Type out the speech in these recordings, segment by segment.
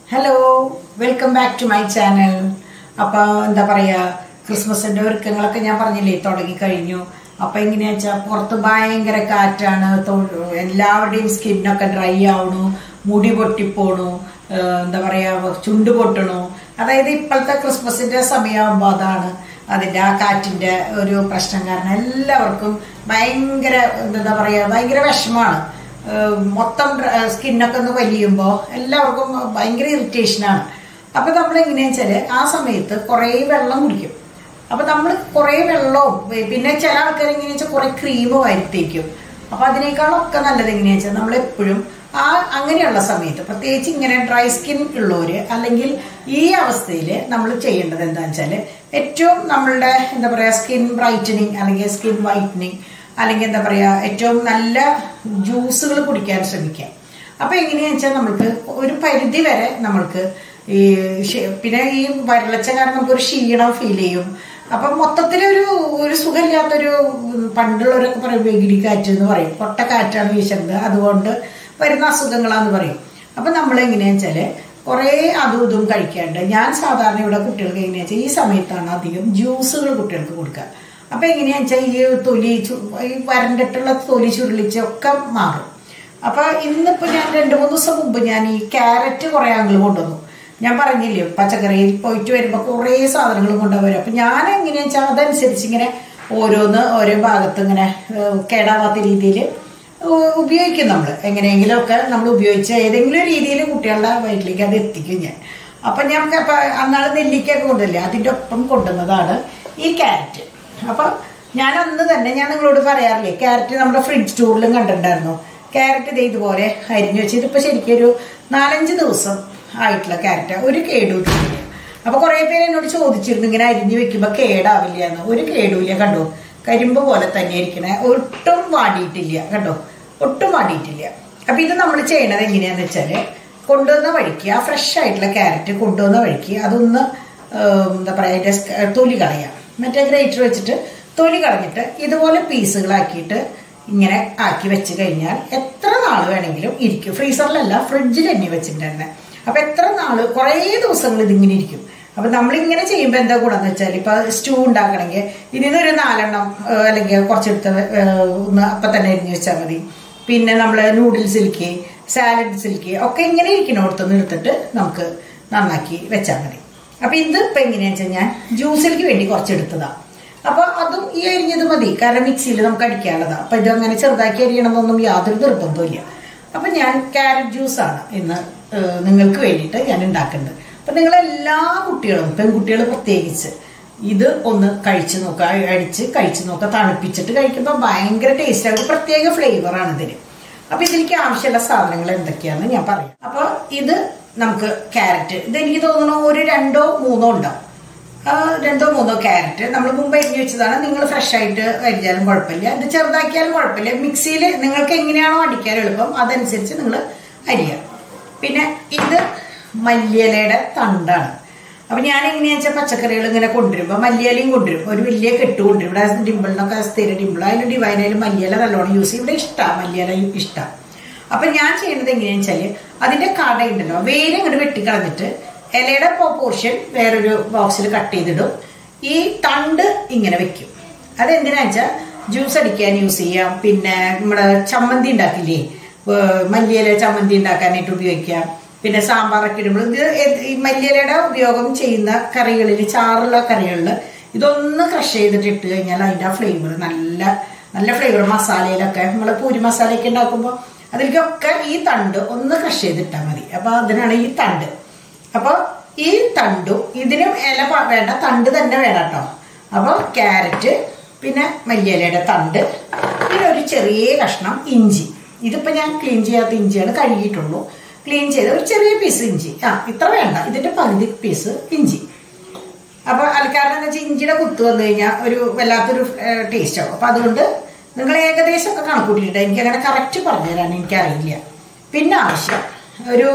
Hello, welcome back to my channel. അപ്പോൾ എന്താ പറയുക, ക്രിസ്മസിൻ്റെ ഒരുക്കങ്ങളൊക്കെ ഞാൻ പറഞ്ഞില്ലേ തുടങ്ങിക്കഴിഞ്ഞു. അപ്പോൾ എങ്ങനെയാ വെച്ചാൽ പുറത്ത് ഭയങ്കര കാറ്റാണ്, എല്ലാവരുടെയും സ്കിന്നൊക്കെ ഡ്രൈ ആവണു, മുടി പൊട്ടിപ്പോണു, എന്താ പറയുക ചുണ്ട് പൊട്ടണു. അതായത് ഇപ്പോഴത്തെ ക്രിസ്മസിൻ്റെ സമയമാകുമ്പോൾ അതാണ് അതിൻ്റെ ആ കാറ്റിൻ്റെ ഒരു പ്രശ്നം കാരണം എല്ലാവർക്കും ഭയങ്കര എന്താ പറയുക ഭയങ്കര വിഷമമാണ്. മൊത്തം സ്കിന്നൊക്കെ ഒന്ന് വലിയുമ്പോൾ എല്ലാവർക്കും ഭയങ്കര ഇറിറ്റേഷനാണ്. അപ്പം നമ്മൾ എങ്ങനെയാണെന്ന് വെച്ചാൽ ആ സമയത്ത് കുറേ വെള്ളം കുടിക്കും. അപ്പം നമ്മൾ കുറേ വെള്ളവും പിന്നെ ചില ആൾക്കാർ എങ്ങനെയാണെന്ന് വെച്ചാൽ കുറേ ക്രീമും വരുത്തേക്കും. അപ്പം അതിനേക്കാളൊക്കെ നല്ലത് എങ്ങനെയാണെന്ന് വെച്ചാൽ നമ്മളെപ്പോഴും അങ്ങനെയുള്ള സമയത്ത് പ്രത്യേകിച്ച് ഇങ്ങനെ ഡ്രൈ സ്കിൻ ഉള്ളവർ അല്ലെങ്കിൽ ഈ അവസ്ഥയിൽ നമ്മൾ ചെയ്യേണ്ടത് എന്താണെന്ന് വെച്ചാൽ ഏറ്റവും നമ്മളുടെ എന്താ പറയുക സ്കിൻ ബ്രൈറ്റനിങ് അല്ലെങ്കിൽ സ്കിൻ വൈറ്റനിങ് അല്ലെങ്കിൽ എന്താ പറയുക ഏറ്റവും നല്ല ജ്യൂസുകൾ കുടിക്കാൻ ശ്രമിക്കാം. അപ്പം എങ്ങനെയാണെന്ന് വെച്ചാൽ നമ്മൾക്ക് ഒരു പരിധി വരെ നമ്മൾക്ക് ഈ പിന്നെ ഈ വരൾച്ച കാരണം നമുക്കൊരു ക്ഷീണം ഫീൽ ചെയ്യും. അപ്പം മൊത്തത്തിലൊരു ഒരു സുഖമില്ലാത്തൊരു പണ്ടുള്ളവരൊക്കെ പറയും വെകിടിക്കാറ്റ് എന്ന് പറയും, പൊട്ടക്കാറ്റാണ് വീശുന്നത്, അതുകൊണ്ട് വരുന്ന അസുഖങ്ങളാന്ന് പറയും. അപ്പം നമ്മൾ എങ്ങനെയാണെന്ന് വെച്ചാൽ കുറേ അതും ഇതും കഴിക്കാണ്ട് ഞാൻ സാധാരണ ഇവിടെ കുട്ടികൾക്ക് എങ്ങനെയാണെന്ന് വെച്ചാൽ ഈ സമയത്താണ് അധികം ജ്യൂസുകൾ കുട്ടികൾക്ക് കൊടുക്കുക. അപ്പം എങ്ങനെയാണെന്ന് വെച്ചാൽ ഈ വരണ്ടിട്ടുള്ള തൊലി ചുരുളിച്ചൊക്കെ മാറും. അപ്പം ഇന്നിപ്പോൾ ഞാൻ 2-3 ദിവസം മുമ്പ് ഞാൻ ഈ ക്യാരറ്റ് കുറേ ആളുകൾ കൊണ്ടുവന്നു. ഞാൻ പറഞ്ഞില്ലേ പച്ചക്കറിയിൽ പോയിട്ട് വരുമ്പോൾ കുറേ സാധനങ്ങൾ കൊണ്ടുവരും. അപ്പം ഞാൻ എങ്ങനെയാണെന്ന് വെച്ചാൽ അതനുസരിച്ച് ഇങ്ങനെ ഓരോന്ന് ഓരോ ഭാഗത്ത് ഇങ്ങനെ കേടാവാത്ത രീതിയിൽ ഉപയോഗിക്കും. നമ്മൾ എങ്ങനെയെങ്കിലുമൊക്കെ നമ്മൾ ഉപയോഗിച്ച് ഏതെങ്കിലും രീതിയിൽ കുട്ടികളുടെ വയറ്റിലേക്ക് അത് എത്തിക്കും ഞാൻ. അപ്പം ഞാൻ അന്നാള് നെല്ലിക്കൊക്കെ കൊണ്ടുവരില്ലേ അതിൻ്റെ ഒപ്പം കൊണ്ടുവന്നതാണ് ഈ ക്യാരറ്റ്. അപ്പം ഞാൻ അന്ന് തന്നെ ഞാൻ നിങ്ങളോട് പറയാറില്ലേ ക്യാരറ്റ് നമ്മുടെ ഫ്രിഡ്ജ് ടൂറിലും കണ്ടിട്ടുണ്ടായിരുന്നു. ക്യാരറ്റ് ഇതുപോലെ അരിഞ്ഞു വെച്ച് ഇതിപ്പോൾ ശരിക്കും ഒരു 4-5 ദിവസം ആയിട്ടുള്ള ക്യാരറ്റ് ഒരു കേടുമില്ല. അപ്പോൾ കുറേ പേര് എന്നോട് ചോദിച്ചിരുന്നു ഇങ്ങനെ അരിഞ്ഞു വെക്കുമ്പോൾ കേടാവില്ല എന്ന്. ഒരു കേടുമില്ല, കണ്ടോ കരിമ്പ് പോലെ തന്നെ ഇരിക്കണേ, ഒട്ടും വാടിയിട്ടില്ല, കണ്ടോ ഒട്ടും വാടിയിട്ടില്ല. അപ്പം ഇത് നമ്മൾ ചെയ്യണത് എങ്ങനെയാന്ന് വെച്ചാൽ കൊണ്ടുവന്ന വഴിക്ക് ആ ഫ്രഷ് ആയിട്ടുള്ള ക്യാരറ്റ് കൊണ്ടുവന്ന വഴിക്ക് അതൊന്ന് എന്താ പറയുക അതിൻ്റെ തൊലി കളയാം. മറ്റേ ഗ്രേറ്റർ വെച്ചിട്ട് തൊലി കളഞ്ഞിട്ട് ഇതുപോലെ പീസുകളാക്കിയിട്ട് ഇങ്ങനെ ആക്കി വെച്ച് കഴിഞ്ഞാൽ എത്ര നാൾ വേണമെങ്കിലും ഇരിക്കും. ഫ്രീസറിലല്ല ഫ്രിഡ്ജിൽ തന്നെ വെച്ചിട്ടുണ്ടായിരുന്നെ. അപ്പം എത്ര നാൾ കുറേ ദിവസങ്ങൾ ഇതിങ്ങനെ ഇരിക്കും. അപ്പം നമ്മളിങ്ങനെ ചെയ്യുമ്പോൾ എന്താ ഗുണമെന്ന് വെച്ചാൽ ഇപ്പം സ്റ്റൂ ഉണ്ടാക്കണമെങ്കിൽ ഇതിനൊരു 4 എണ്ണം അല്ലെങ്കിൽ കുറച്ചെടുത്ത് ഒന്ന് അപ്പം തന്നെ അരിഞ്ഞ് വെച്ചാൽ മതി. പിന്നെ നമ്മൾ നൂഡിൽസിലേക്ക് സാലഡ്സിലേക്ക് ഒക്കെ ഇങ്ങനെ ഇരിക്കണോടത്തൊന്ന് എടുത്തിട്ട് നമുക്ക് നന്നാക്കി വെച്ചാൽ മതി. അപ്പം ഇത് ഇപ്പം എങ്ങനെയാണെന്ന് വെച്ചാൽ ഞാൻ ജ്യൂസിലേക്ക് വേണ്ടി കുറച്ചെടുത്തതാണ്. അപ്പോൾ അതും ഈ അരിഞ്ഞത് മതി, കാരണം മിക്സിയിൽ നമുക്ക് അടിക്കാനുള്ളതാണ്. അപ്പം ഇതങ്ങനെ ചെറുതാക്കി അരിയണമെന്നൊന്നും യാതൊരു നിർബന്ധമില്ല. അപ്പം ഞാൻ ക്യാരറ്റ് ജ്യൂസാണ് ഇന്ന് നിങ്ങൾക്ക് വേണ്ടിയിട്ട് ഞാൻ ഉണ്ടാക്കുന്നത്. അപ്പം നിങ്ങളെല്ലാ കുട്ടികളും പെൺകുട്ടികൾ പ്രത്യേകിച്ച് ഇത് ഒന്ന് കഴിച്ച് നോക്കുക, അടിച്ച് കഴിച്ച് നോക്കുക. തണുപ്പിച്ചിട്ട് കഴിക്കുമ്പോൾ ഭയങ്കര ടേസ്റ്റ് ആകും, പ്രത്യേക ഫ്ലേവറാണ് ഇതിന്. അപ്പം ഇതിലേക്ക് ആവശ്യമുള്ള സാധനങ്ങൾ എന്തൊക്കെയാണെന്ന് ഞാൻ പറയാം. അപ്പോൾ ഇത് നമുക്ക് ക്യാരറ്റ് ഇതെനിക്ക് തോന്നുന്നു ഒരു 2-3 ഉണ്ടാവും. 2-3 ക്യാരറ്റ് നമ്മൾ മുമ്പ് അരിഞ്ഞു വെച്ചതാണ്. നിങ്ങൾ ഫ്രഷ് ആയിട്ട് അരിഞ്ഞാലും കുഴപ്പമില്ല, ഇത് ചെറുതാക്കിയാലും കുഴപ്പമില്ല. മിക്സിയിൽ നിങ്ങൾക്ക് എങ്ങനെയാണോ അടിക്കാൻ എളുപ്പം അതനുസരിച്ച് നിങ്ങൾ അരിയാം. പിന്നെ ഇത് മല്ലിയിലയുടെ തണ്ടാണ്. അപ്പം ഞാൻ എങ്ങനെയാണെന്ന് വെച്ചാൽ പച്ചക്കറികൾ ഇങ്ങനെ കൊണ്ടുവരുമ്പോൾ മല്ലിയിലയും കൊണ്ടുവരും, ഒരു വലിയ കെട്ട് കൊണ്ടുവരും. ഇവിടെ ഡിമ്പിളിനൊക്കെ സ്ഥിര ഡിമ്പിൾ അതിൽ ഡിവൈനായാലും മല്ലിയില നല്ലോണം യൂസ് ചെയ്യും. ഇവിടെ ഇഷ്ടമാണ് മല്ലിയില ഇഷ്ടമാണ്. അപ്പം ഞാൻ ചെയ്യുന്നത് എങ്ങനെയാണെന്ന് വെച്ചാൽ അതിൻ്റെ കടയുണ്ടല്ലോ വേര് ഇങ്ങോട്ട് വെട്ടിക്കളഞ്ഞിട്ട് ഇലയുടെ പോർഷൻ വേറൊരു ബോക്സിൽ കട്ട് ചെയ്തിടും. ഈ തണ്ട് ഇങ്ങനെ വെക്കും. അതെന്തിനാ വെച്ചാൽ ജ്യൂസ് അടിക്കാൻ യൂസ് ചെയ്യാം. പിന്നെ നമ്മുടെ ചമ്മന്തി ഉണ്ടാക്കില്ലേ, മല്ലിയില ചമ്മന്തി ഉണ്ടാക്കാനായിട്ട് ഉപയോഗിക്കാം. പിന്നെ സാമ്പാറൊക്കെ ഇടുമ്പോൾ ഈ മല്ലിയിലയുടെ ഉപയോഗം ചെയ്യുന്ന കറികളിൽ ചാറുള്ള കറികളിൽ ഇതൊന്ന് ക്രഷ് ചെയ്തിട്ട് ഇട്ട് കഴിഞ്ഞാൽ അതിൻ്റെ ആ ഫ്ലേവർ നല്ല നല്ല ഫ്ലേവർ. മസാലയിലൊക്കെ നമ്മൾ പൂരി മസാലയൊക്കെ ഉണ്ടാക്കുമ്പോൾ അതിലേക്കൊക്കെ ഈ തണ്ട് ഒന്ന് ക്രഷ് ചെയ്തിട്ടാൽ മതി. അപ്പോൾ അതിനാണ് ഈ തണ്ട്. അപ്പോൾ ഈ തണ്ടും ഇതിനും ഇല വേണ്ട, തണ്ട് തന്നെ വേണം കേട്ടോ. അപ്പോൾ ക്യാരറ്റ് പിന്നെ മല്ലിയിലയുടെ തണ്ട് പിന്നെ ഒരു ചെറിയ കഷ്ണം ഇഞ്ചി. ഇതിപ്പോൾ ഞാൻ ക്ലീൻ ചെയ്യാത്ത ഇഞ്ചിയാണ്, കഴുകിയിട്ടുള്ളൂ. ക്ലീൻ ചെയ്ത ഒരു ചെറിയ പീസ് ഇഞ്ചി, ഇത്ര വേണ്ട, ഇതിൻ്റെ പകുതി പീസ് ഇഞ്ചി. അപ്പോൾ കാരണം എന്താ വെച്ചാൽ ഇഞ്ചിയുടെ കുത്ത് വന്നു കഴിഞ്ഞാൽ ഒരു വല്ലാത്തൊരു ടേസ്റ്റ് ആവും. അപ്പം അതുകൊണ്ട് നിങ്ങൾ ഏകദേശമൊക്കെ കണക്കൂട്ടിയിട്ട് എനിക്കങ്ങനെ കറക്റ്റ് പറഞ്ഞു തരാൻ എനിക്കറിയില്ല. പിന്നെ ആവശ്യം ഒരു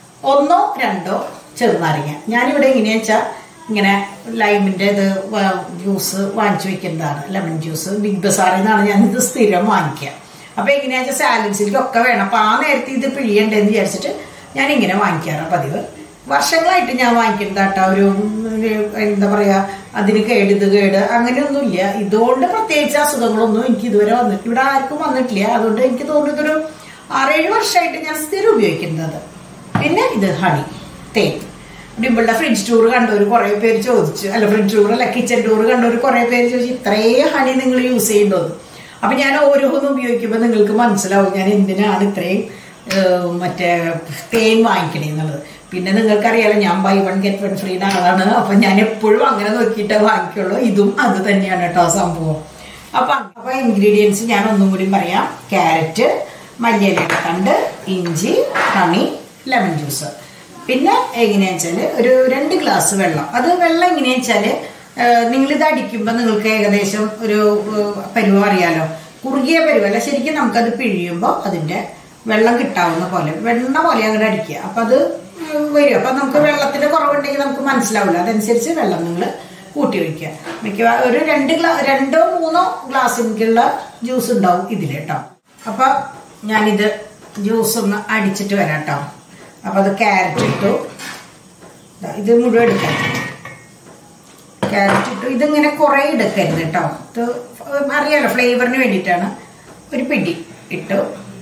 1-2 ചെറുനാരങ്ങ. ഞാനിവിടെ എങ്ങനെയാണെന്ന് വെച്ചാൽ ഇങ്ങനെ ലൈമിൻ്റെ ഇത് ജ്യൂസ് വാങ്ങിച്ചു വെക്കുന്നതാണ്, ലെമൺ ജ്യൂസ്. ബിഗ് ബസാറിൽ നിന്നാണ് ഞാനിത് സ്ഥിരം വാങ്ങിക്കുക. അപ്പോൾ എങ്ങനെയാണെന്ന് വെച്ചാൽ സാലഡ്സിലേക്കൊക്കെ വേണം. അപ്പോൾ ആ നേരത്തെ ഇത് പിഴിയണ്ടെന്ന് വിചാരിച്ചിട്ട് ഞാൻ ഇങ്ങനെ വാങ്ങിക്കാറാണ് പതിവ്. വർഷങ്ങളായിട്ട് ഞാൻ വാങ്ങിക്കുന്നതാട്ടോ. ഒരു എന്താ പറയാ, അതിന് ഇത് കേട് അങ്ങനെയൊന്നുമില്ല. ഇതുകൊണ്ട് പ്രത്യേകിച്ച് അസുഖങ്ങളൊന്നും എനിക്ക് ഇതുവരെ വന്നിട്ട് ഇവിടെ ആർക്കും വന്നിട്ടില്ല. അതുകൊണ്ട് എനിക്ക് തോന്നുന്നു ഇതൊരു 6-7 വർഷമായിട്ട് ഞാൻ സ്ഥിരം ഉപയോഗിക്കുന്നത്. പിന്നെ ഇത് ഹണി, തേൻ. ഡിമ്പിളുടെ ഫ്രിഡ്ജ് ടൂർ കണ്ടവർ കുറെ പേര് ചോദിച്ചു, അല്ല ഫ്രിഡ്ജ് ടൂർ അല്ല, കിച്ചൺ ടൂർ കണ്ടവർ കുറെ പേര് ചോദിച്ചു ഇത്രയും ഹണി നിങ്ങൾ യൂസ് ചെയ്യുന്നുണ്ടോ. അപ്പൊ ഞാൻ ഓരോന്നും ഉപയോഗിക്കുമ്പോൾ നിങ്ങൾക്ക് മനസ്സിലാവും ഞാൻ എന്തിനാണ് ഇത്രയും മറ്റേ തേൻ വാങ്ങിക്കണേ എന്നുള്ളത്. പിന്നെ നിങ്ങൾക്കറിയാലോ ഞാൻ ബൈ 1 get 1 ഫ്രീ ആളാണ്. അപ്പൊ ഞാൻ എപ്പോഴും അങ്ങനെ നോക്കിയിട്ടേ വാങ്ങിക്കുള്ളൂ. ഇതും അത് തന്നെയാണ് കേട്ടോ സംഭവം. അപ്പൊ ഇൻഗ്രീഡിയൻസ് ഞാൻ ഒന്നും കൂടി പറയാം. ക്യാരറ്റ്, മല്ലിയിലയുടെ തണ്ട്, ഇഞ്ചി, ഹണി, ലെമൺ ജ്യൂസ്. പിന്നെ എങ്ങനെയാ വെച്ചാല് ഒരു 2 ഗ്ലാസ് വെള്ളം. അത് വെള്ളം എങ്ങനെയാ വെച്ചാല് നിങ്ങളിത് അടിക്കുമ്പോൾ നിങ്ങൾക്ക് ഏകദേശം ഒരു പരുവം അറിയാലോ. കുറുകിയ പരുവല്ല, ശരിക്കും നമുക്കത് പിഴിയുമ്പോൾ അതിന്റെ വെള്ളം കിട്ടാവുന്ന പോലെ വെണ്ണ പോലെ അങ്ങോട്ട് അടിക്കുക. അപ്പൊ അത് വരും. അപ്പൊ നമുക്ക് വെള്ളത്തിന്റെ കുറവുണ്ടെങ്കിൽ നമുക്ക് മനസ്സിലാവില്ല. അതനുസരിച്ച് വെള്ളം നിങ്ങൾ കൂട്ടി വയ്ക്കുക. മിക്കവാറും ഒരു 2-3 ഗ്ലാസ്സിലേക്കുള്ള ജ്യൂസ് ഉണ്ടാവും ഇതിൽ കേട്ടോ. അപ്പൊ ഞാനിത് ജ്യൂസ് ഒന്ന് അടിച്ചിട്ട് വരാം കേട്ടോ. അപ്പൊ അത് ക്യാരറ്റ് ഇട്ടു, ഇത് മുഴുവൻ എടുക്കാം. ക്യാരറ്റ് ഇട്ടു. ഇതിങ്ങനെ കുറെ എടുക്കരുത് കേട്ടോ. ഇത് അറിയാലോ ഫ്ലേവറിന് വേണ്ടിയിട്ടാണ്. ഒരു പിടി ഇട്ടു.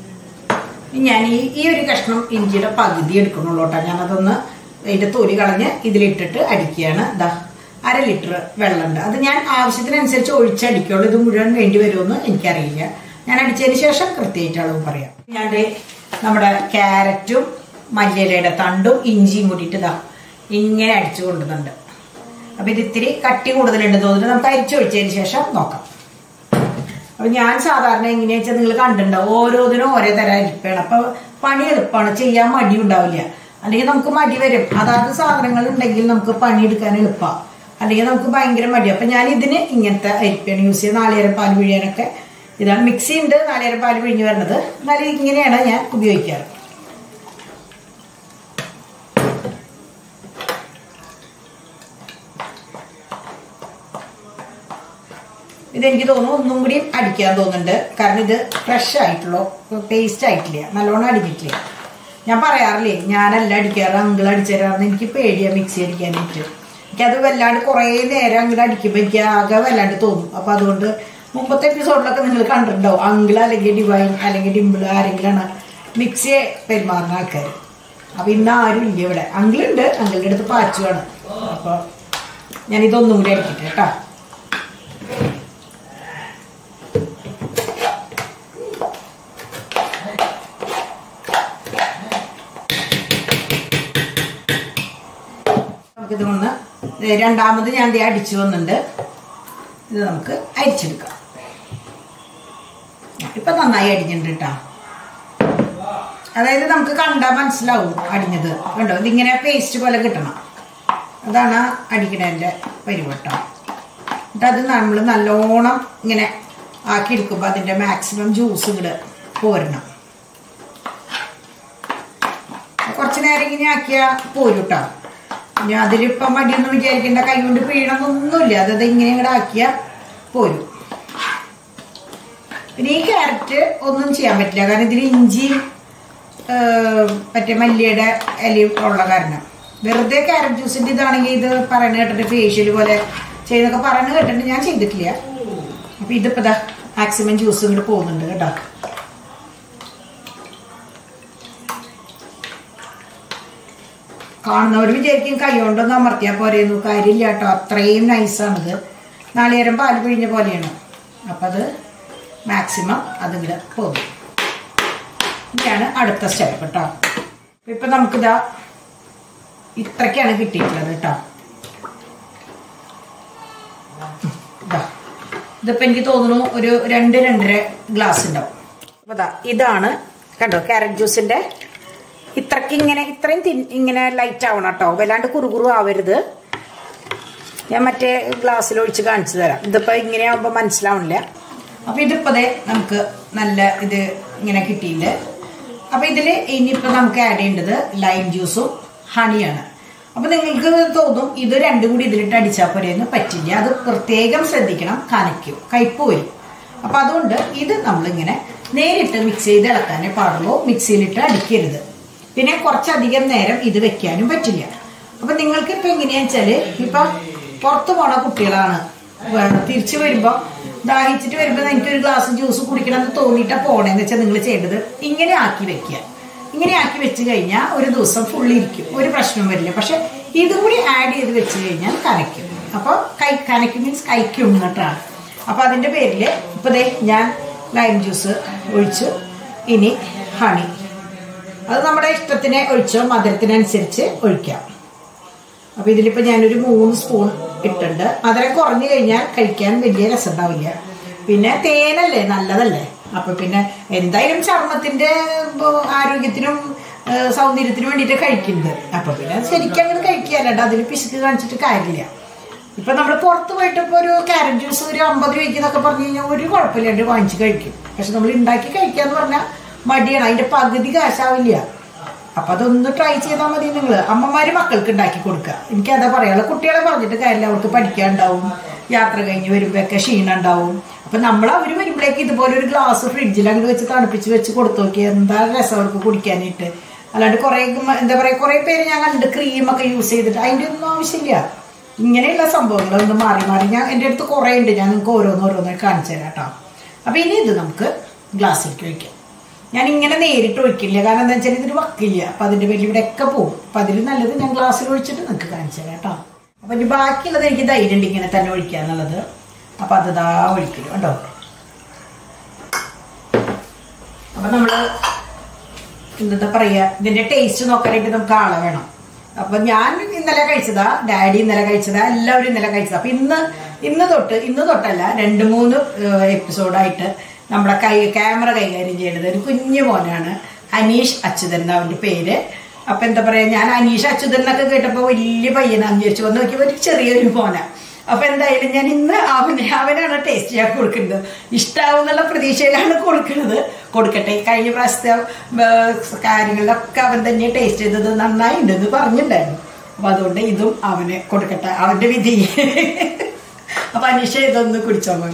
ഞാൻ ഈ ഒരു കഷ്ണം ഇഞ്ചിയുടെ പകുതി എടുക്കണുള്ളൂ കേട്ടോ. ഞാനതൊന്ന് അതിന്റെ തൊലി കളഞ്ഞ് ഇതിലിട്ടിട്ട് അടിക്കുകയാണ്. ഇതാ 1/2 ലിറ്റർ വെള്ളമുണ്ട്. അത് ഞാൻ ആവശ്യത്തിനനുസരിച്ച് ഒഴിച്ചടിക്കുള്ളൂ. ഇത് മുഴുവൻ വേണ്ടി വരുമെന്ന് എനിക്കറിയില്ല. ഞാൻ അടിച്ചതിന് ശേഷം കൃത്യമായിട്ട് അളവ് പറയാം. ഞാൻ നമ്മുടെ ക്യാരറ്റും മല്ലിയിലയുടെ തണ്ടും ഇഞ്ചിയും കൂടിയിട്ട് ഇതാ ഇങ്ങനെ അടിച്ചു കൊണ്ടുവന്നുണ്ട്. അപ്പൊ ഇത് ഇത്തിരി കട്ടി കൂടുതലുണ്ട് തോന്നുന്നു. നമുക്ക് അരിച്ചൊഴിച്ചതിന് ശേഷം നോക്കാം. അപ്പൊ ഞാൻ സാധാരണ എങ്ങനെയാ വെച്ചാൽ നിങ്ങൾ കണ്ടിട്ടുണ്ടാവും, ഓരോന്നിനും ഓരോ തരം അരിപ്പാണ്. അപ്പൊ പണി എളുപ്പമാണ്, ചെയ്യാൻ മടി ഉണ്ടാവില്ല. അല്ലെങ്കിൽ നമുക്ക് മടി വരും. അതാത് സാധനങ്ങൾ ഉണ്ടെങ്കിൽ നമുക്ക് പണിയെടുക്കാൻ എളുപ്പമാണ്. അല്ലെങ്കിൽ നമുക്ക് ഭയങ്കര മടി. അപ്പൊ ഞാൻ ഇതിന് ഇങ്ങനത്തെ അരിപ്പാണ് യൂസ് ചെയ്യുന്നത്. നാളികേരം പാൽ പിഴിയാനൊക്കെ ഇതാണ്. മിക്സി ഉണ്ട് നാളികേരം പാൽ പിഴിഞ്ഞ് വരുന്നത്. എന്നാലും ഇങ്ങനെയാണ് ഞാൻ ഉപയോഗിക്കാറ്. ഇതെനിക്ക് തോന്നുന്നു ഒന്നും കൂടി അടിക്കാൻ തോന്നുന്നുണ്ട്. കാരണം ഇത് ഫ്രഷ് ആയിട്ടുള്ളൂ, പേസ്റ്റ് ആയിട്ടില്ല, നല്ലോണം അടിഞ്ഞിട്ടില്ല. ഞാൻ പറയാറില്ലേ ഞാനല്ല അടിക്കാറ്, അങ്കിൾ അടിച്ചു തരാറെന്ന്. എനിക്ക് പേടിയാണ് മിക്സി അടിക്കാനായിട്ട്. എനിക്കത് വല്ലാണ്ട് കുറേ നേരം അങ്ങോട്ട് അടിക്കുമ്പോൾ എനിക്ക് ആകെ വല്ലാണ്ട് തോന്നും. അപ്പൊ അതുകൊണ്ട് മുമ്പത്തെ എപ്പിസോഡിലൊക്കെ നിങ്ങൾ കണ്ടിട്ടുണ്ടാവും അങ്കിൾ അല്ലെങ്കിൽ ഡിവൈൻ അല്ലെങ്കിൽ ഡിമ്പിൾ ആരെങ്കിലാണ് മിക്സിയെ പെരുമാറുന്ന ആൾക്കാർ. അപ്പൊ ഇന്ന് ആരും ഇല്ല ഇവിടെ. അങ്കിളുണ്ട്, അങ്കിളിന്റെ അടുത്ത് പാച്ചുവാണ്. അപ്പൊ ഞാനിതൊന്നും കൂടി അടിക്കട്ടെ കേട്ടോ. ഇതൊന്ന് രണ്ടാമത് ഞാൻ അടിച്ചു വന്നിട്ടുണ്ട്. ഇത് നമുക്ക് അരിച്ചെടുക്കാം. ഇപ്പൊ നന്നായി അടിഞ്ഞിട്ടുണ്ട് കേട്ടോ. അതായത് നമുക്ക് കണ്ടാൽ മനസ്സിലാവും അടിഞ്ഞത്. കണ്ടോ, ഇതിങ്ങനെ പേസ്റ്റ് പോലെ കിട്ടണം. അതാണ് അടിക്കണതിന്റെ പരിവട്ടം. എന്നിട്ട് അത് നമ്മൾ നല്ലോണം ഇങ്ങനെ ആക്കിയെടുക്കുമ്പോൾ അതിന്റെ മാക്സിമം ജ്യൂസ് ഇങ്ങോട്ട് പോരണം. കുറച്ചു നേരം ഇങ്ങനെ ആക്കിയാൽ പോരുട്ടോ. ഇനി അതിലിപ്പം മടിയൊന്നും വിചാരിക്കേണ്ട, കൈ കൊണ്ട് പിഴണമൊന്നുമില്ല. അതത് ഇങ്ങനെ ഇങ്ങോട്ട് ആക്കിയാൽ പോരും. പിന്നെ ഈ ക്യാരറ്റ് ഒന്നും ചെയ്യാൻ പറ്റില്ല, കാരണം ഇതിൽ ഇഞ്ചി മറ്റേ മല്ലിയുടെ ഇലയും ഉള്ള കാരണം. വെറുതെ ക്യാരറ്റ് ജ്യൂസിന്റെ ഇതാണെങ്കിൽ ഇത് പറയുന്ന കേട്ടിട്ട് ഫേഷ്യൽ പോലെ ചെയ്തൊക്കെ പറയുന്നത് കേട്ടിട്ട് ഞാൻ ചെയ്തിട്ടില്ല. അപ്പൊ ഇതിപ്പോ ഇതാ മാക്സിമം ജ്യൂസ് ഇങ്ങോട്ട് പോകുന്നുണ്ട് കേട്ടോ. കാണുന്നവർ വിചാരിക്കും കൈ കൊണ്ടൊന്നും അമർത്തിയാൽ പോരെയൊന്നും. കാര്യമില്ല കേട്ടോ, അത്രയും നൈസാണിത്. നാളികേരം പാല് പിഴിഞ്ഞ പോലെയാണ്. അപ്പം അത് മാക്സിമം അതിവിടെ പോകും. ഇതാണ് അടുത്ത സ്റ്റെപ്പ് കേട്ടോ. ഇപ്പം നമുക്കിതാ ഇത്രയ്ക്കാണ് കിട്ടിയിട്ടുള്ളത് കേട്ടോ. ഇതിപ്പോൾ എനിക്ക് തോന്നുന്നു ഒരു 2-2.5 ഗ്ലാസ് ഉണ്ടാവും. അപ്പോൾ ഇതാണ് കണ്ടോ ക്യാരറ്റ് ജ്യൂസിൻ്റെ ഇത്രയ്ക്ക് ഇത്രയും ഇങ്ങനെ ലൈറ്റ് ആവണം കേട്ടോ. വല്ലാണ്ട് കുറുകുറു ആവരുത്. ഞാൻ മറ്റേ ഗ്ലാസ്സിൽ ഒഴിച്ച് കാണിച്ചു തരാം. ഇതിപ്പോൾ ഇങ്ങനെ ആവുമ്പോൾ മനസ്സിലാവണില്ല. അപ്പോൾ ഇതിപ്പോൾ നമുക്ക് നല്ല ഇത് ഇങ്ങനെ കിട്ടിയിട്ടുണ്ട്. അപ്പോൾ ഇതിൽ ഇനിയിപ്പോൾ നമുക്ക് ആഡ് ചെയ്യേണ്ടത് ലൈം ജ്യൂസും ഹണിയാണ്. അപ്പോൾ നിങ്ങൾക്ക് തോന്നും ഇത് രണ്ടും കൂടി ഇതിലിട്ട് അടിച്ചാൽ പോരെയൊന്നും പറ്റില്ല. അത് പ്രത്യേകം ശ്രദ്ധിക്കണം, കനയ്ക്കും, കയ്പ്പ് വരും. അപ്പം അതുകൊണ്ട് ഇത് നമ്മളിങ്ങനെ നേരിട്ട് മിക്സ് ചെയ്ത് ഇളക്കാനേ പാടുള്ളൂ, മിക്സിയിലിട്ട് അടിക്കരുത്. പിന്നെ കുറച്ചധികം നേരം ഇത് വെക്കാനും പറ്റില്ല. അപ്പൊ നിങ്ങൾക്ക് ഇപ്പൊ എങ്ങനെയാ വെച്ചാല്, ഇപ്പൊ പുറത്തു പോണ കുട്ടികളാണ്, തിരിച്ചു വരുമ്പോ ദാഹിച്ചിട്ട് വരുമ്പോ എനിക്കൊരു ഗ്ലാസ് ജ്യൂസ് കുടിക്കണമെന്ന് തോന്നിയിട്ടാ പോണേന്ന് വെച്ചാൽ നിങ്ങൾ ചെയ്യേണ്ടത് ഇങ്ങനെ ആക്കി വെക്കുക. ഇങ്ങനെ ആക്കി വെച്ച് കഴിഞ്ഞാൽ ഒരു ദിവസം ഫുള്ളി ഇരിക്കും, ഒരു പ്രശ്നവും വരില്ല. പക്ഷെ ഇതും കൂടി ആഡ് ചെയ്ത് വെച്ച് കഴിഞ്ഞാൽ കനയ്ക്കും. അപ്പൊ കനയ്ക്കും മീൻസ് കൈക്കും കേട്ടാണ്. അപ്പൊ അതിന്റെ പേരില് ഇപ്പൊ ഞാൻ ലൈം ജ്യൂസ് ഒഴിച്ചു. ഇനി ഹണി, അത് നമ്മുടെ ഇഷ്ടത്തിന് ഒഴിച്ചോ, മധുരത്തിനനുസരിച്ച് ഒഴിക്കാം. അപ്പൊ ഇതിലിപ്പോ ഞാനൊരു 3 സ്പൂൺ ഇട്ടുണ്ട്. മധുരം കുറഞ്ഞു കഴിഞ്ഞാൽ കഴിക്കാൻ വലിയ രസം ഉണ്ടാവില്ല. പിന്നെ തേനല്ലേ, നല്ലതല്ലേ. അപ്പൊ പിന്നെ എന്തായാലും ചർമ്മത്തിന്റെ ആരോഗ്യത്തിനും സൗന്ദര്യത്തിനും വേണ്ടിയിട്ട് കഴിക്കുന്നത്. അപ്പൊ പിന്നെ ശരിക്കും അങ്ങനെ കഴിക്കാല്ലോ, അതിൽ പിശുക്ക് കാണിച്ചിട്ട് കാര്യമില്ല. ഇപ്പൊ നമ്മൾ പുറത്ത് പോയിട്ട് ഇപ്പൊ ഒരു ക്യാരറ്റ് ജ്യൂസ് ഒരു 50 രൂപയ്ക്ക് പറഞ്ഞു കഴിഞ്ഞാൽ ഒരു കുഴപ്പമില്ലാണ്ട് വാങ്ങിച്ച് കഴിക്കും. പക്ഷെ നമ്മൾ ഉണ്ടാക്കി കഴിക്കാന്ന് പറഞ്ഞാൽ മടിയാണ്, അതിന്റെ പകുതി കാശാവില്ല. അപ്പൊ അതൊന്ന് ട്രൈ ചെയ്താൽ മതി. നിങ്ങൾ അമ്മമാര് മക്കൾക്ക് ഉണ്ടാക്കി കൊടുക്കുക. എനിക്ക് അതാ പറയാനുള്ളത്. കുട്ടികളെ പറഞ്ഞിട്ട് കാര്യമില്ല, അവർക്ക് പഠിക്കാനുണ്ടാവും, യാത്ര കഴിഞ്ഞ് വരുമ്പോഴൊക്കെ ക്ഷീണം ഉണ്ടാവും. അപ്പൊ നമ്മൾ അവർ വരുമ്പോഴേക്ക് ഇതുപോലെ ഒരു ഗ്ലാസ് ഫ്രിഡ്ജിൽ അങ്ങോട്ട് വെച്ച് തണുപ്പിച്ച് വെച്ച് കൊടുത്തു നോക്കി, എന്താ രസം അവർക്ക് കുടിക്കാനായിട്ട്. അല്ലാണ്ട് കുറെ എന്താ പറയാ, കുറെ പേര് ഞാൻ കണ്ടിട്ട് ക്രീമൊക്കെ യൂസ് ചെയ്തിട്ട് അതിന്റെ ഒന്നും ആവശ്യമില്ല. ഇങ്ങനെയുള്ള സംഭവങ്ങളൊന്നും മാറി മാറി ഞാൻ എൻ്റെ അടുത്ത് കുറെ ഉണ്ട്, ഞാൻ നിങ്ങൾക്ക് ഓരോന്നോരോന്നോ കാണിച്ചു തരാം കേട്ടോ. അപ്പൊ ഇനി ഇത് നമുക്ക് ഗ്ലാസ്സിലേക്ക് ഒഴിക്കാം. ഞാൻ ഇങ്ങനെ നേരിട്ട് ഒഴിക്കില്ല, കാരണം എന്താ വെച്ചാൽ ഇതിന് വക്കില്ല. അപ്പൊ അതിന്റെ പേരിൽ ഇവിടെ ഒക്കെ പോകും. അപ്പൊ അതിൽ നല്ലത് ഞാൻ ഗ്ലാസ്സിൽ ഒഴിച്ചിട്ട് നിങ്ങൾക്ക് കാണിച്ചു തരാം കേട്ടോ. അപ്പൊ ഇനി ബാക്കിയുള്ളത് എനിക്ക് ധൈര്യമുണ്ട് ഇങ്ങനെ തന്നെ ഒഴിക്കാന്നുള്ളത്. അപ്പൊ അതാ ഒഴിക്കല് കേട്ടോ. അപ്പൊ നമ്മള് എന്താ പറയാ, ഇതിന്റെ ടേസ്റ്റ് നോക്കാനായിട്ട് നമുക്ക് ആളെ വേണം. അപ്പൊ ഞാൻ ഇന്നലെ കഴിച്ചതാ, ഡാഡി ഇന്നലെ കഴിച്ചതാ, എല്ലാവരും ഇന്നലെ കഴിച്ചതാ. അപ്പൊ ഇന്ന് തൊട്ടല്ല 2-3 എപ്പിസോഡായിട്ട് നമ്മുടെ ക്യാമറ കൈകാര്യം ചെയ്യുന്നത് ഒരു കുഞ്ഞു മോനാണ്, അനീഷ് അച്യുതൻ എന്നാ അവന്റെ പേര്. അപ്പൊ എന്താ പറയാ, ഞാൻ അനീഷ് അച്യുതൻ എന്നൊക്കെ കേട്ടപ്പോ വലിയ പയ്യനാന്ന് വിചാരിച്ചു. വന്ന് നോക്കിയപ്പോ ഒരു ചെറിയൊരു മോനാ. അപ്പൊ എന്തായാലും ഞാൻ ഇന്ന് അവനാണ് ടേസ്റ്റ് ചെയ്യാൻ കൊടുക്കുന്നത്. ഇഷ്ടാവും എന്നുള്ള പ്രതീക്ഷയിലാണ് കൊടുക്കട്ടെ. കഴിഞ്ഞ പ്രാവശ്യത്തെ കാര്യങ്ങളിലൊക്കെ അവൻ തന്നെ ടേസ്റ്റ് ചെയ്തത് നന്നായി ഉണ്ടെന്ന് പറഞ്ഞിട്ടുണ്ടായിരുന്നു. അപ്പൊ അതുകൊണ്ട് ഇതും അവന് കൊടുക്കട്ടെ, അവന്റെ വിധി. അപ്പൊ അനീഷ ഇതൊന്ന് കുടിച്ചോ മോൻ.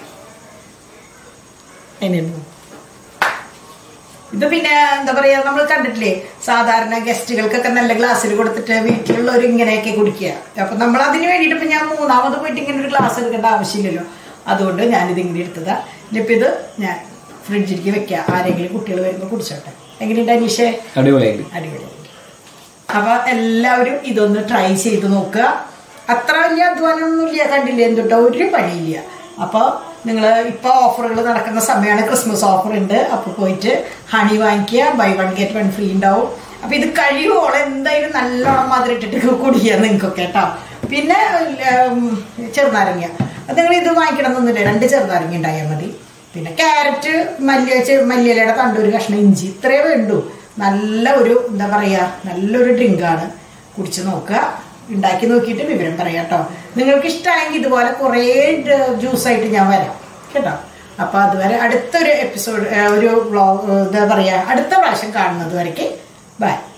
ഇത് പിന്നെ എന്താ പറയാ, നമ്മൾ കണ്ടിട്ടില്ലേ സാധാരണ ഗസ്റ്റുകൾക്കൊക്കെ നല്ല ഗ്ലാസ്സിൽ കൊടുത്തിട്ട് വീട്ടിലുള്ളവർ ഇങ്ങനെയൊക്കെ കുടിക്കുക. അപ്പൊ നമ്മൾ അതിന് വേണ്ടിയിട്ട് ഇപ്പൊ ഞാൻ 3ാമത് പോയിട്ട് ഇങ്ങനെ ഒരു ഗ്ലാസ് എടുക്കേണ്ട ആവശ്യമില്ലല്ലോ. അതുകൊണ്ട് ഞാനിത് ഇങ്ങനെ എടുത്തതാ. ഇനിയിപ്പോ ഇത് ഞാൻ ഫ്രിഡ്ജിലേക്ക് വെക്കാം, ആരെങ്കിലും കുട്ടികൾ വരുമ്പോൾ കുടിച്ചോട്ടെ. എങ്ങനെയുണ്ട് അനീഷേ? അടിപൊളിയായി. അപ്പൊ എല്ലാവരും ഇതൊന്ന് ട്രൈ ചെയ്ത് നോക്കുക. അത്ര വലിയ അധ്വാനമൊന്നുമില്ല, കണ്ടില്ലേ, എന്തുട്ടോ ഒരു പണിയില്ല. അപ്പൊ നിങ്ങൾ ഇപ്പൊ ഓഫറുകൾ നടക്കുന്ന സമയമാണ്, ക്രിസ്മസ് ഓഫർ ഉണ്ട്. അപ്പൊ പോയിട്ട് ഹണി വാങ്ങിക്കുക, ബൈ 1 get 1 ഫ്രീ ഉണ്ടാവും. അപ്പൊ ഇത് കഴിയുവോളം എന്തായാലും നല്ലോണം മധുരം ഇട്ടിട്ട് കുടിക്കുക നിങ്ങൾക്കൊക്കെ കേട്ടോ. പിന്നെ ചെറുനാരങ്ങ, അത് നിങ്ങൾ ഇത് വാങ്ങിക്കണം എന്നൊന്നുമില്ല, 2 ചെറുനാരങ്ങ ഉണ്ടായാൽ മതി. പിന്നെ ക്യാരറ്റ്, മല്ലിയിലയുടെ തണ്ട്, ഒരു കഷ്ണം ഇഞ്ചി, ഇത്രയേ വേണ്ടൂ. നല്ല ഒരു എന്താ പറയാ, നല്ലൊരു ഡ്രിങ്കാണ്. കുടിച്ച് നോക്കുക, ഉണ്ടാക്കി നോക്കിയിട്ട് വിവരം പറയാം കേട്ടോ. നിങ്ങൾക്ക് ഇഷ്ടമായെങ്കിൽ ഇതുപോലെ കുറേ ജ്യൂസായിട്ട് ഞാൻ വരാം കേട്ടോ. അപ്പൊ അതുവരെ അടുത്തൊരു എപ്പിസോഡ്, ഒരു വ്ളോഗ് എന്താ പറയാ, അടുത്ത പ്രാവശ്യം കാണുന്നത് വരയ്ക്ക് ബൈ.